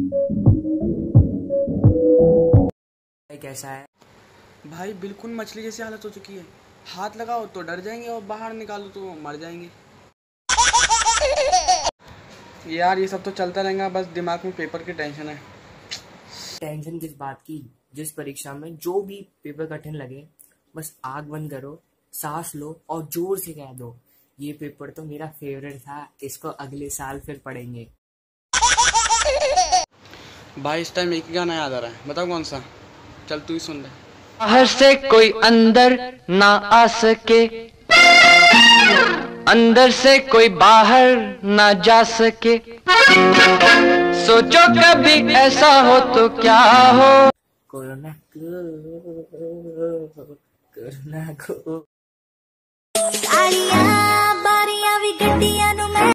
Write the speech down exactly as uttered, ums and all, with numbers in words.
कैसा है भाई? बिल्कुल मछली जैसी हालत हो चुकी है। हाथ लगाओ तो डर जाएंगे और बाहर निकालो तो मर जाएंगे। यार ये सब तो चलता रहेगा, बस दिमाग में पेपर की टेंशन है। टेंशन किस बात की? जिस परीक्षा में जो भी पेपर कठिन लगे, बस आग बंद करो, सांस लो और जोर से कह दो, ये पेपर तो मेरा फेवरेट था, इसको अगले साल फिर पढ़ेंगे। भाई इस टाइम एक ही गाना याद आ रहा है, बताओ कौन सा? चल तू ही सुन ले। बाहर से कोई अंदर ना आ सके, अंदर से कोई बाहर ना जा सके, सोचो कभी ऐसा हो तो क्या हो। कोरोना को कोरोना को बारियां भी गड्डियां